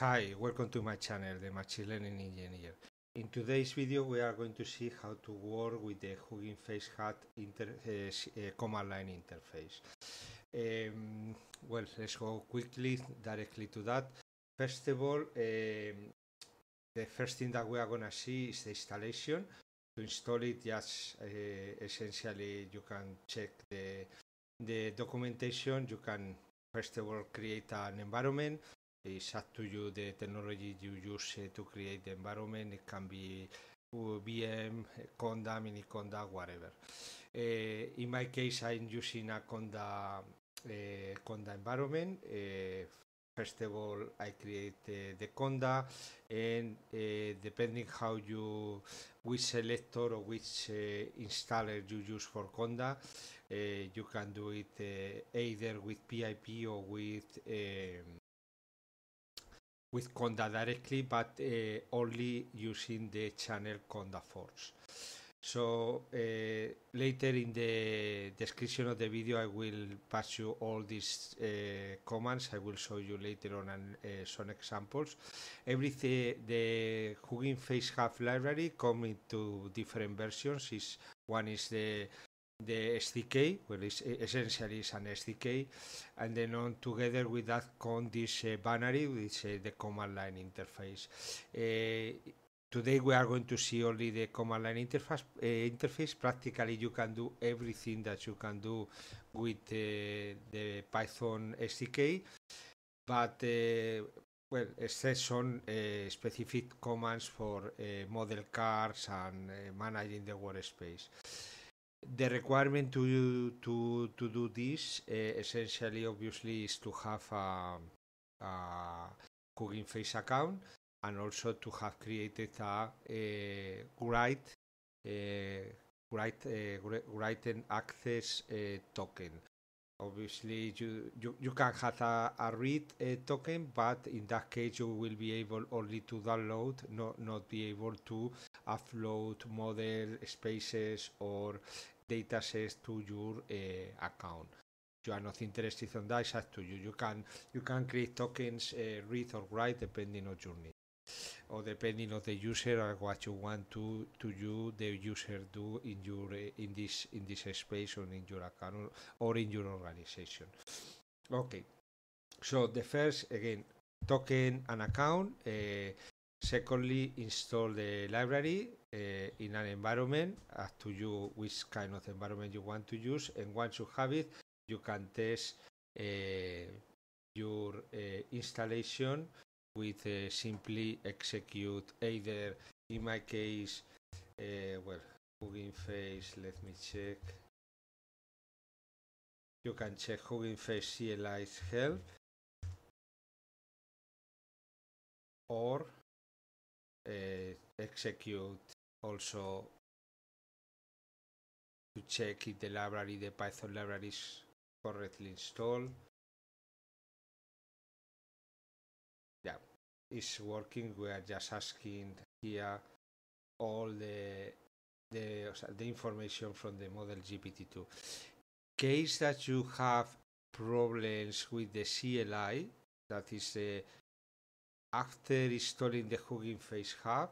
Hi, welcome to my channel, the Machine Learning Engineer. In today's video, we are going to see how to work with the Hugging Face Hat command line interface. Well, let's go quickly, directly to that. First of all, the first thing that we are going to see is the installation. To install it, just essentially you can check the documentation. You can first of all create an environment. It's up to you the technology you use to create the environment. It can be VM, Conda, Mini Conda, whatever. In my case, I'm using a Conda environment. First of all, I create the Conda, and depending how which selector or which installer you use for Conda, you can do it either with PIP or with Conda directly, but only using the channel Conda Force. So later in the description of the video, I will pass you all these commands. I will show you later on some examples. Everything, the Hugging Face Hub library comes into different versions. One is the SDK, well, essentially is an SDK, and then on together with that comes this binary, which is the command line interface. Today we are going to see only the command line interface. Practically you can do everything that you can do with the Python SDK, but well, except some specific commands for model cars and managing the workspace. The requirement to do this essentially, obviously, is to have a Hugging Face account, and also to have created a write and access token. Obviously, you can have a read token, but in that case you will be able only to download, not be able to upload model spaces or datasets to your account. You are not interested in that, it's up to you. You can create tokens, read or write, depending on your need, or depending on the user or what you want to you the user do in your in this space, or in your account, or in your organization. Okay, so the first, again, token and account. Secondly, install the library in an environment, up to you which kind of environment you want to use, and once you have it, you can test your installation with simply execute either, in my case, well, Hugging Face, let me check. You can check Hugging Face CLI's help, or execute also to check if the Python library is correctly installed. Yeah, it's working. We are just asking here all the information from the model GPT-2. Case that you have problems with the CLI, that is after installing the Hugging Face Hub,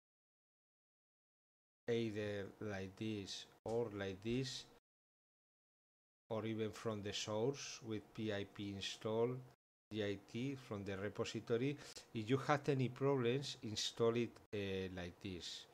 either like this or like this, or even from the source with PIP install git from the repository. If you have any problems, install it like this.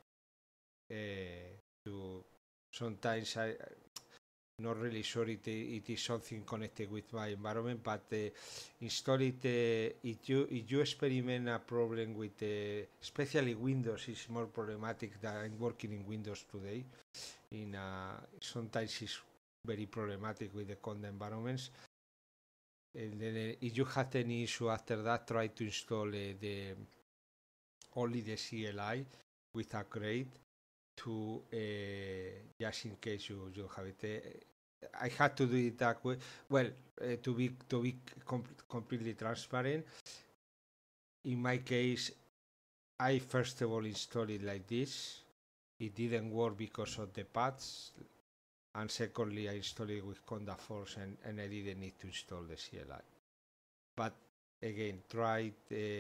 Sometimes I not really sure it is something connected with my environment, but install it. If you experiment a problem with especially Windows, is more problematic than I'm working in Windows today. Sometimes it's very problematic with the Conda environments. And then if you have any issue after that, try to install only the CLI with a crate, to just in case you have it. I had to do it that way. Well, to be completely transparent, in my case, I first of all installed it like this. It didn't work because of the paths, and secondly, I installed it with Conda Force, and I didn't need to install the CLI. But again, try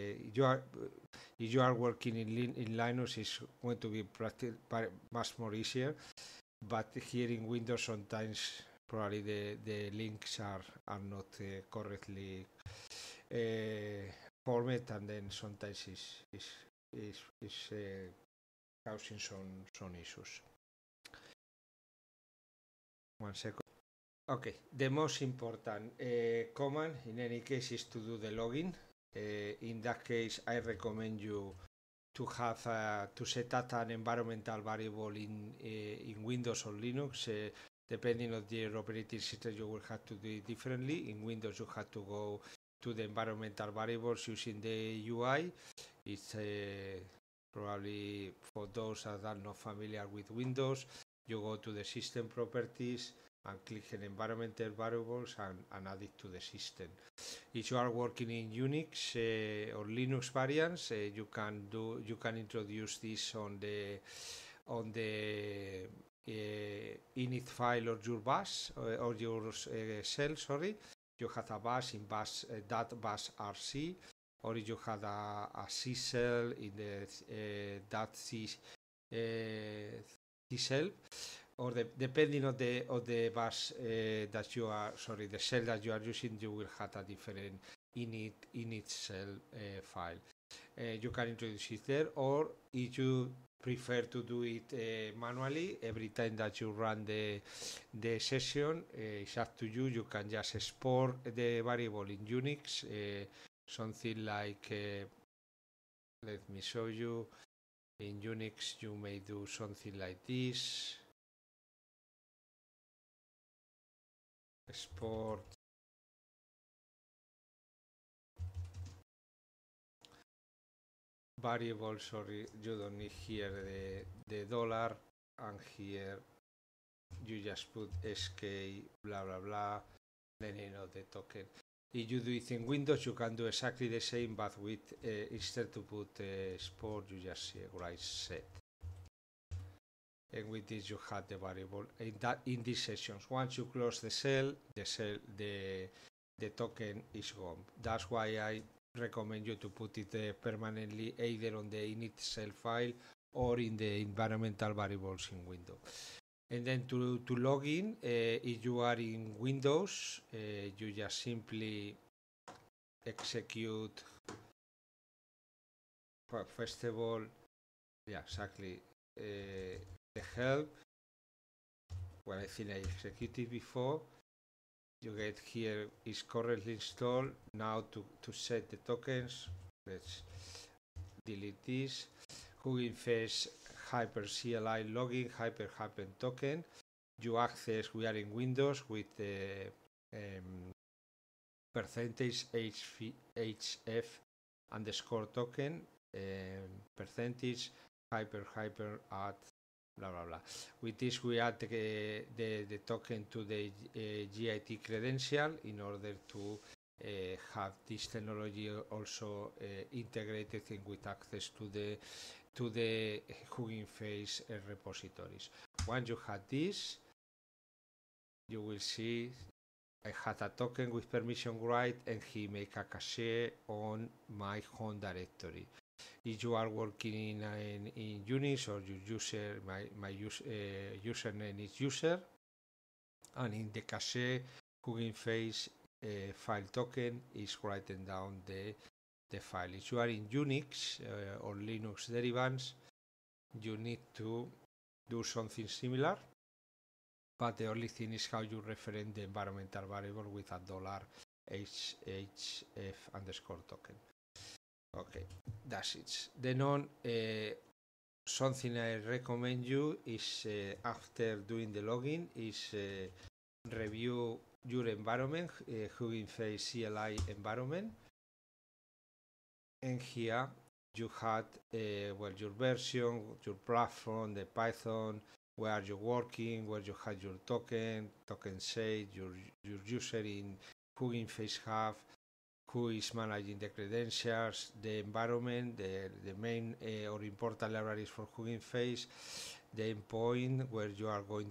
if you are working in Linux, it's going to be much more easier. But here in Windows, sometimes probably the links are not correctly format, and then sometimes is causing some issues. 1 second. Okay, the most important command in any case is to do the login. In that case, I recommend you to have to set up an environmental variable in Windows or Linux. Depending on the operating system, you will have to do it differently. In Windows, you have to go to the environmental variables using the UI. It's probably for those that are not familiar with Windows, you go to the system properties and click on environmental variables and add it to the system. If you are working in Unix or Linux variants, you can introduce this on the init file or your bash or your shell. Sorry, you have a bash in bash .bash rc, or if you have a C shell in the .c shell, or depending on the bash that you are, the shell that you are using, you will have a different init shell file. You can introduce it there, or if you prefer to do it manually every time that you run the session, it's up to you. You can just export the variable in Unix, something like let me show you. In Unix you may do something like this: export variable. Sorry, you don't need here the dollar, and here you just put sk blah blah blah, the name of the token. If you do it in Windows, you can do exactly the same, but with instead to put export, you just write set. And with this you have the variable in these sessions. Once you close the shell, the token is gone. That's why I recommend you to put it permanently either on the init shell file or in the environmental variables in Windows. And then to log in, if you are in Windows, you just simply execute, well, first of all, yeah, exactly, the help. Well, I think I executed before. You get here is currently installed. Now to set the tokens, let's delete this. Hugging Face Hyper CLI login hyper token. You access, we are in Windows with the percentage HF underscore token, percentage hyper add blah blah blah. With this we add the token to the GIT credential in order to have this technology also integrated in with access to the Hugging Face repositories. Once you have this, you will see I had a token with permission right, and he make a cache on my home directory. If you are working in Unix, or your user, my username is user, and in the cache Hugging Face file token is written down the file. If you are in Unix or Linux derivatives, you need to do something similar, but the only thing is how you reference the environmental variable with a $HF underscore token. Okay, that's it. Then on, something I recommend you is after doing the login is review your environment, Hugging Face CLI environment, and here you had your version, your platform, the Python, where are you working, where you had your token shade, your user in Hugging Face Hub, who is managing the credentials, the environment, the main or important libraries for Hugging Face, the endpoint where you are going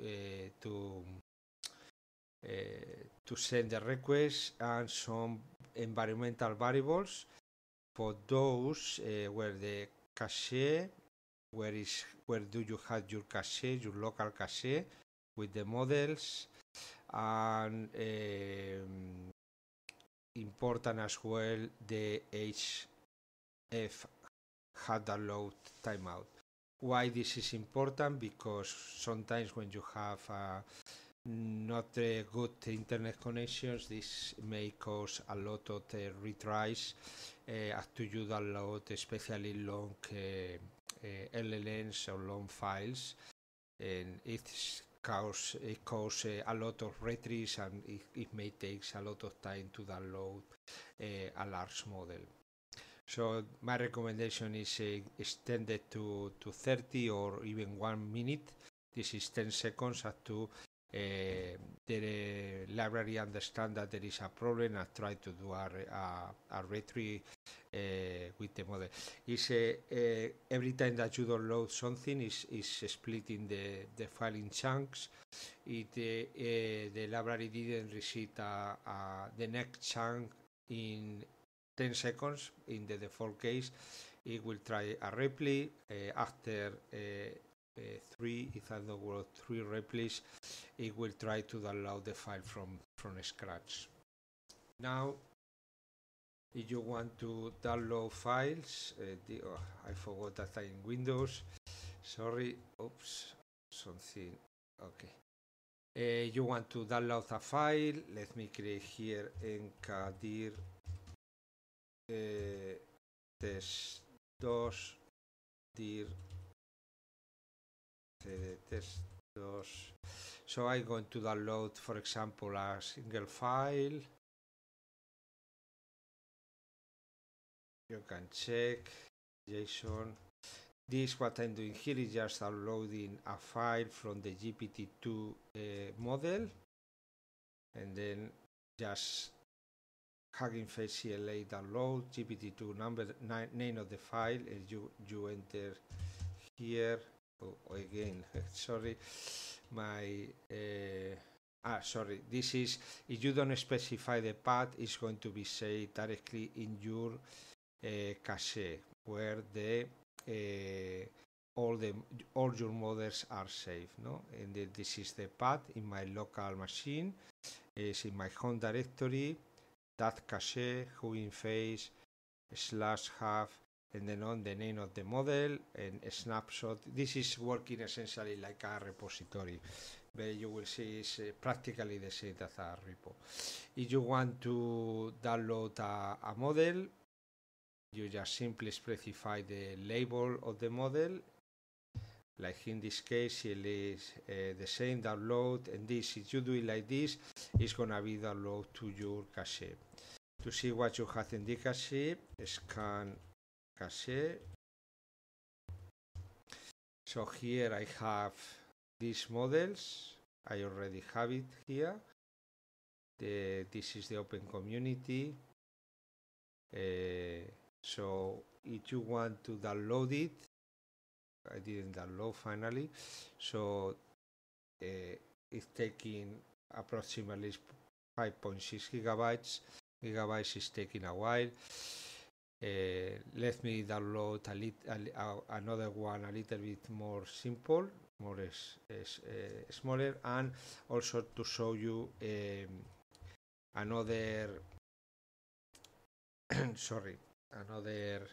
to send the request, and some environmental variables. For those where the cache, where do you have your cache, your local cache with the models, and important as well the HF had a load timeout. Why this is important? Because sometimes when you have not good internet connections, this may cause a lot of retries after you download especially long LLMs or long files, and it causes a lot of retries, and it may take a lot of time to download a large model. So my recommendation is extended to 30 or even 1 minute. This is 10 seconds up to the library understand that there is a problem and try to do a retrieve with the model. Every time that you download something is splitting the file in chunks. The library didn't receive the next chunk in 10 seconds. In the default case, it will try a repli after three replies. It will try to download the file from scratch. Now, if you want to download files, I forgot that I'm in Windows. Sorry, oops, something. Okay. You want to download a file? Let me create here Encadir test2 dir test2. So I'm going to download, for example, a single file. You can check JSON. This, what I'm doing here is just downloading a file from the GPT-2 model, and then just Hugging Face CLA download GPT-2 name of the file, and you enter here. Oh, again, sorry, sorry. This is, if you don't specify the path, it's going to be saved directly in your cache, where all your models are saved. No, and this is the path in my local machine. It's in my home directory. That cache, Hugging Face /have, and then on the name of the model and a snapshot. This is working essentially like a repository, but you will see it's practically the same as a repo. If you want to download a model, you just simply specify the label of the model. Like in this case, it is the same download, and this, if you do it like this, it's gonna be download to your cache. To see what you have in the cache, scan cache. So here I have these models. I already have it here. This is the open community. So if you want to download it, I didn't download finally. So it's taking approximately 5.6 gigabytes. Gigabytes is taking a while. Let me download another one a little bit more simple, more smaller, and also to show you another another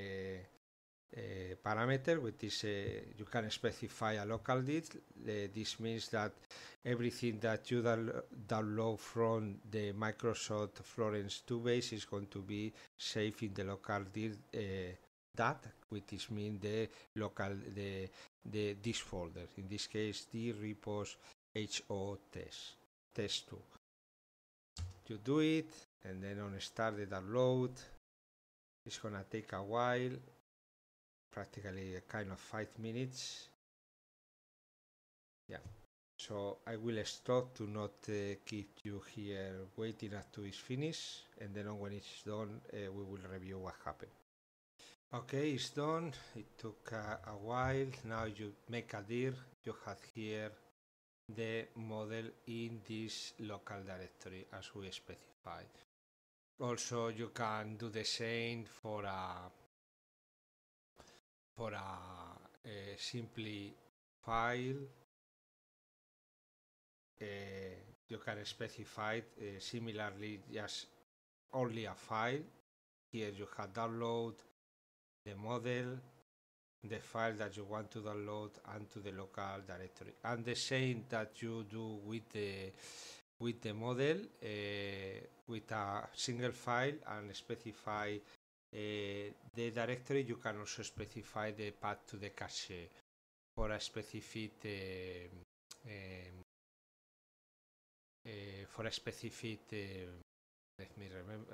parameter, which is you can specify a local disk. This means that everything that you download from the Microsoft Florence 2 base is going to be saved in the local disk, which means the local the disk folder. In this case, the repos HO test2. You do it, and then on start the download. It's gonna take a while. Practically a kind of 5 minutes. Yeah, so I will stop to not keep you here waiting until it's finished, and then when it's done, we will review what happened. Okay, it's done. It took a while. Now you make a dir. You have here the model in this local directory as we specified. Also, you can do the same for a simply file. You can specify similarly just only a file. Here you have download the model, the file that you want to download, and to the local directory. And the same that you do with the model, with a single file and specify the directory. You can also specify the path to the cache for a specific let me remember,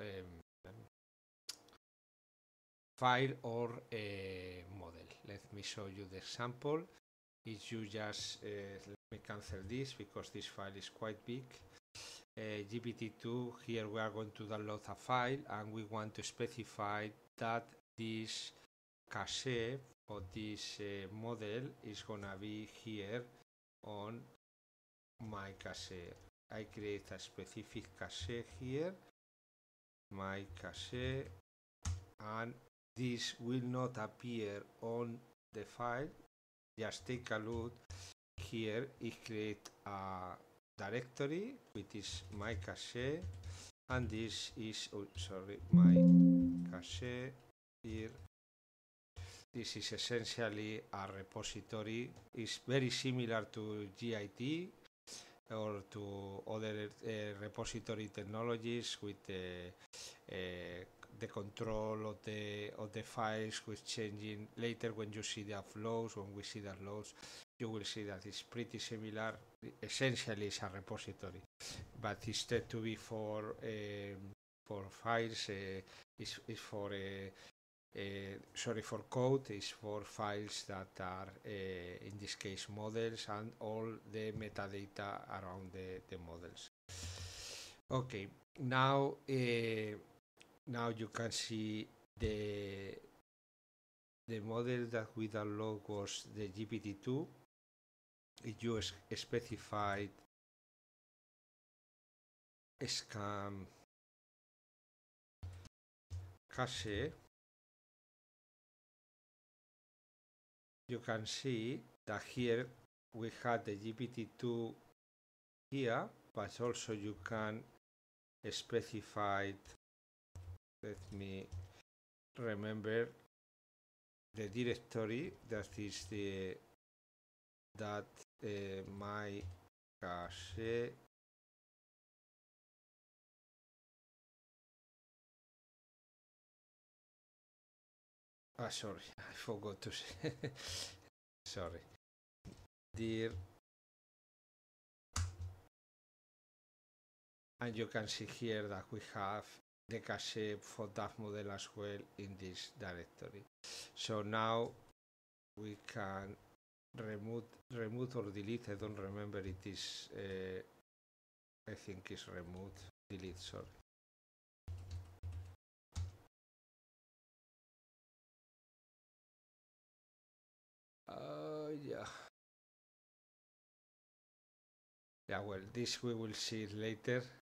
file or model. Let me show you the example. If you just let me cancel this because this file is quite big. GPT-2, here we are going to download a file, and we want to specify that this cache for this model is gonna be here on my cache. I create a specific cache here, my cache, and this will not appear on the file. Just take a look here. It create a directory which is my cache, and this is my cache here. This is essentially a repository. It's very similar to Git or to other repository technologies with the control of the files, with changing later. When you see the flows, when we see the loads, you will see that it's pretty similar. Essentially, it's a repository, but instead to be for files, is for for code, is for files that are in this case models, and all the metadata around the models. Okay, now you can see the model that we download was the GPT-2. You specified scan cache. You can see that here we had the GPT-2 here, but also you can specify, let me remember, the directory that is my cache. Sorry, I forgot to say. Sorry. Dir, and you can see here that we have the cache for that model as well in this directory. So now we can remove or delete. I don't remember. It is I think it's remove, delete. Sorry. Yeah, well, this we will see later.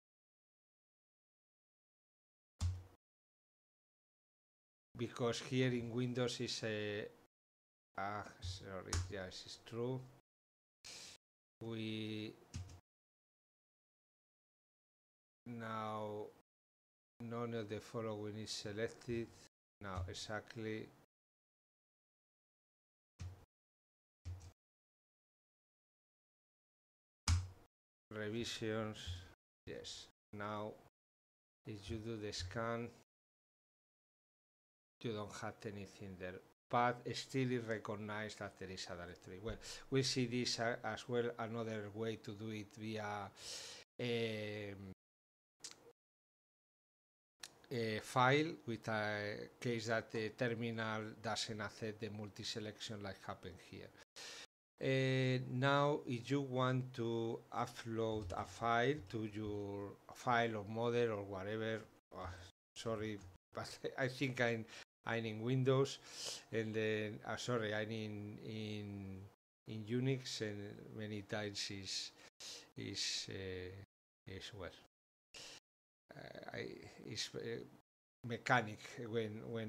Because here in Windows is sorry, yes, it's true. We now none of the following is selected. Now exactly. Revisions, yes. Now if you do the scan, you don't have anything there, but still it recognizes that there is a directory. Well, we'll see this as well. Another way to do it via a file, with a case that the terminal doesn't accept the multi-selection like happened here. Now if you want to upload a file to your file or model or whatever, sorry, but I think I'm in Windows, and then sorry, I'm in Unix, and many times is well. is mechanic when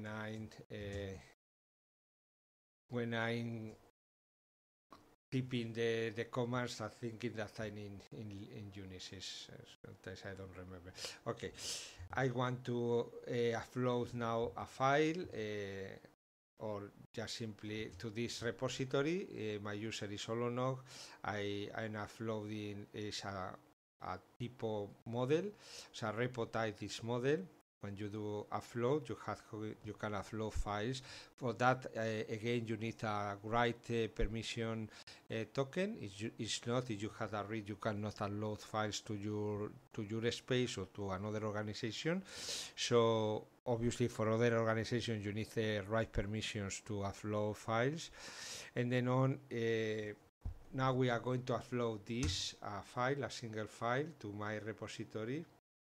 I'm typing the commands and thinking that I'm in Unisys. Sometimes I don't remember. Okay, I want to upload now a file or just simply to this repository. My user is Olonog. I'm uploading is a typo model, so a repo type is model. When you do upload, you can upload files. For that, again, you need a write permission token. It's not. If you have a read, you cannot upload files to your space or to another organization. So obviously, for other organizations, you need the write permissions to upload files. And then on. Now we are going to upload this file, a single file, to my repository.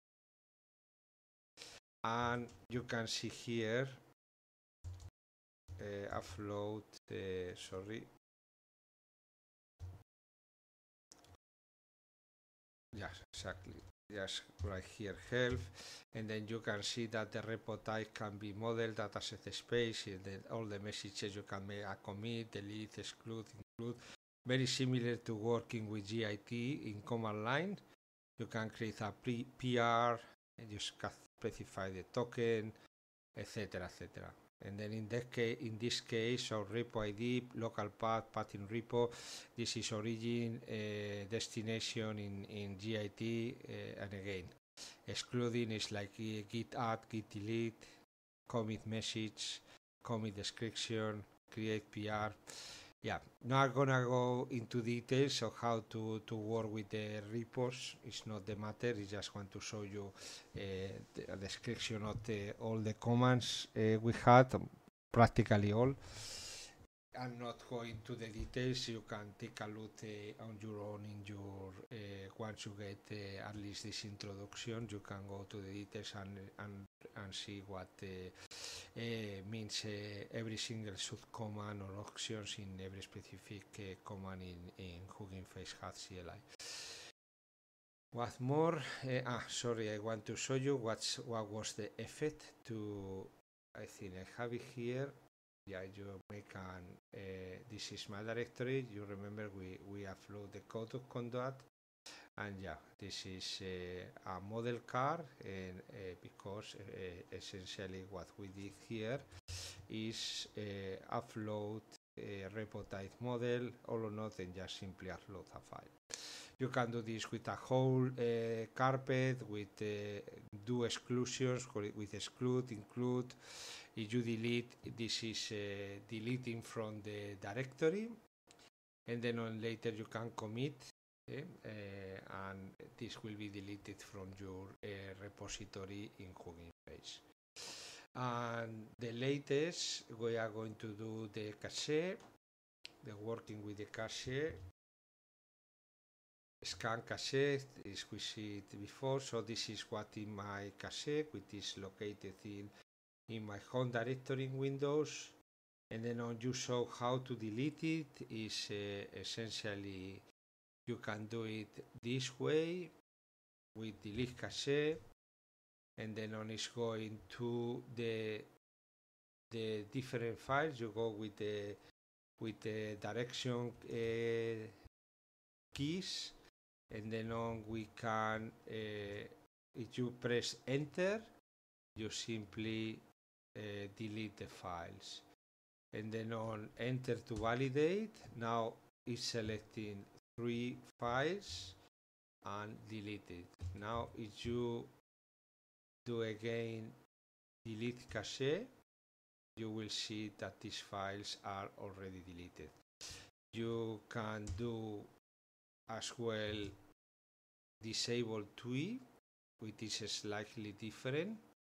And you can see here upload sorry, yes, exactly, just right here, help, and then you can see that the repo type can be model, dataset space, and then all the messages you can make a commit, delete, exclude, include. Very similar to working with Git in command line. You can create a PR and you can specify the token, etc., etc. And then in this case, so repo ID, local path, path in repo. This is origin, destination in Git, and again, excluding is like git add, git delete, commit message, commit description, create PR. Yeah, not gonna go into details of how to work with the repos. It's not the matter. I just want to show you a description of all the commands we had, practically all. I'm not going to the details. You can take a look on your own in your once you get at least this introduction. You can go to the details and see what means every single subcommand or options in every specific command in Hugging Face has CLI. What more? Sorry, I want to show you what was the effect to. I think I have it here. Yeah, you make an. This is my directory. You remember we upload the code of conduct, and yeah, this is a model car, and because essentially what we did here is upload a repo type model, or not, and just simply upload a file. You can do this with a whole carpet, with do exclusions, with exclude, include. If you delete, this is deleting from the directory, and then on later you can commit, and this will be deleted from your repository in Hugging Face. And the latest, we are going to do the cache, the working with the cache. Scan cache is we see it before, so this is what in my cache, which is located in my home directory in Windows, and then on you show how to delete it is essentially you can do it this way with delete cache, and then on is going to the different files. You go with the direction keys, and then on we can if you press enter, you simply delete the files, and then on enter to validate. Now it's selecting 3 files and delete it. Now if you do again delete cache, you will see that these files are already deleted. You can do as well disable TUI, which is slightly different.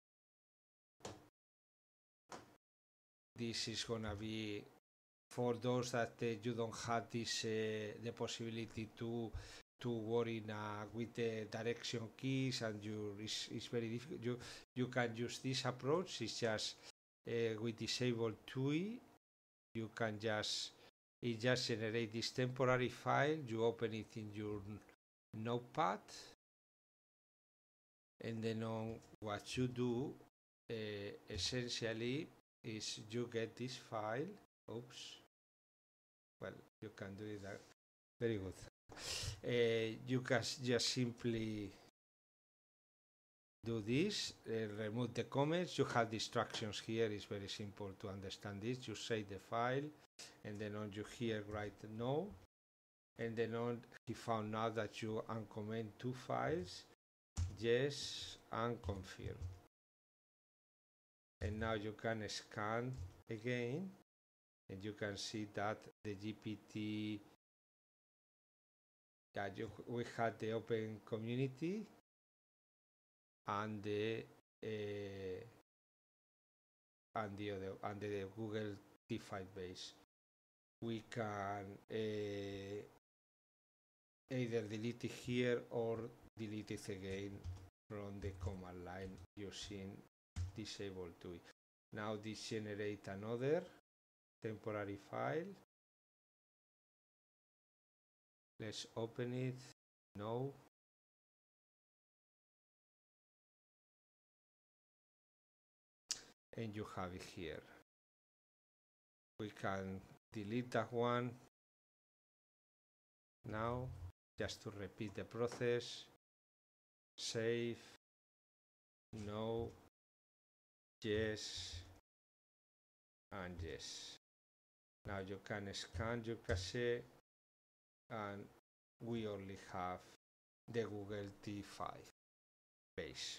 This is gonna be for those that you don't have this the possibility to worry with the direction keys, and it's very difficult. You can use this approach. It's just with disable TUI, you can just generate this temporary file. You open it in your notepad, And then on what you do essentially is you get this file. Oops. Well, you can do it. Very good. You can just simply do this, remove the comments. You have the instructions here. It's very simple to understand this. You save the file, and then on you here write no, and then on he found out that you uncomment two files, yes, and confirm. And now you can scan again, and you can see that the GPT that we had the open community and the Google T5 base. We can either delete it here or delete it again from the command line using disable TUI. Now this generate another temporary file. Let's open it. No. And you have it here. We can delete that one now, just to repeat the process. Save, no, yes, and yes. Now you can scan your cache, and we only have the Google T5 base.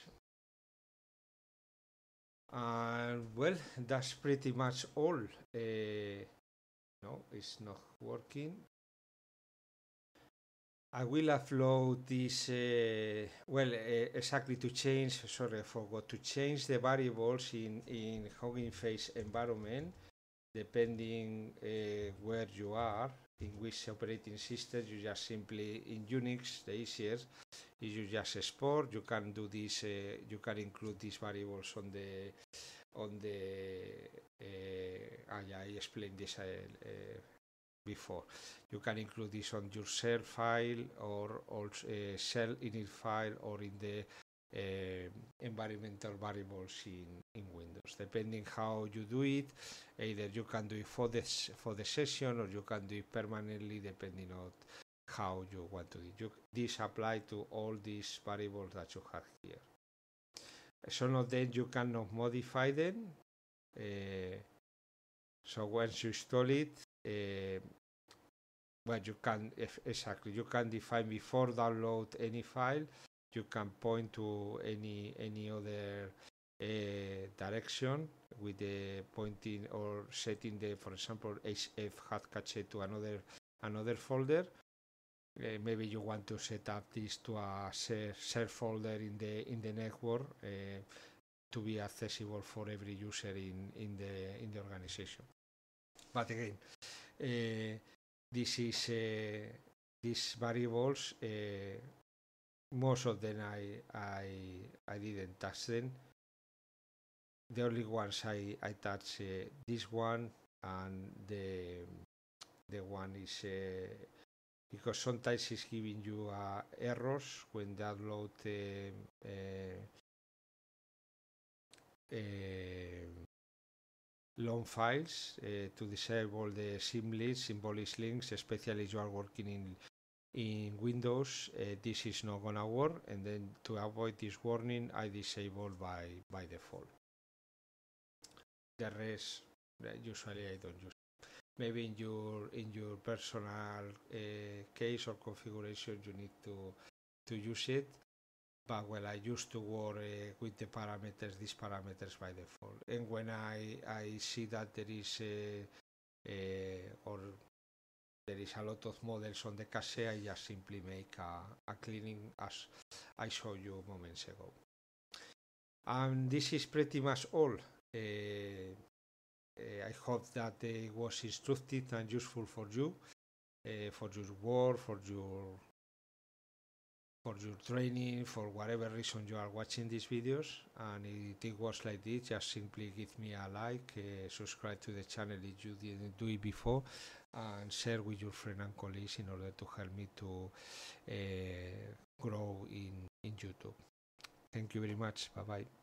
And well, that's pretty much all. No, it's not working. I will upload this, exactly to change, sorry, I forgot to change the variables in Hugging Face environment, depending where you are, in which operating system. You just simply, in Unix, the easiest is you just export. You can do this, you can include these variables on the, I explained this before. You can include this on your shell file or shell init file or in the environmental variables in Windows, depending how you do it. Either you can do it for the session, or you can do it permanently, depending on how you want to do it. This applies to all these variables that you have here. Some of them you cannot modify them. So once you install it, well, you can you can define before download any file. You can point to any other direction with the pointing or setting the, for example, HF hard cache to another folder. Maybe you want to set up this to a share folder in the network to be accessible for every user in the organization. But again, this is these variables. Most of them I didn't touch them. The only ones I touch this one, and the one is because sometimes it's giving you errors when they upload long files to disable the symbolic links, especially if you are working in Windows. This is not gonna work, and then to avoid this warning, I disable by default. The rest, usually I don't use. Maybe in your personal case or configuration, you need to use it. But well, I used to work with the parameters, these parameters by default. And when I see that there is a lot of models on the cache, I just simply make a cleaning, as I showed you moments ago. And this is pretty much all. I hope that it was instructive and useful for you, for your work, for your training, for whatever reason you are watching these videos. And if it was like this, just simply give me a like, subscribe to the channel if you didn't do it before, and share with your friends and colleagues in order to help me to grow in YouTube. Thank you very much. Bye bye.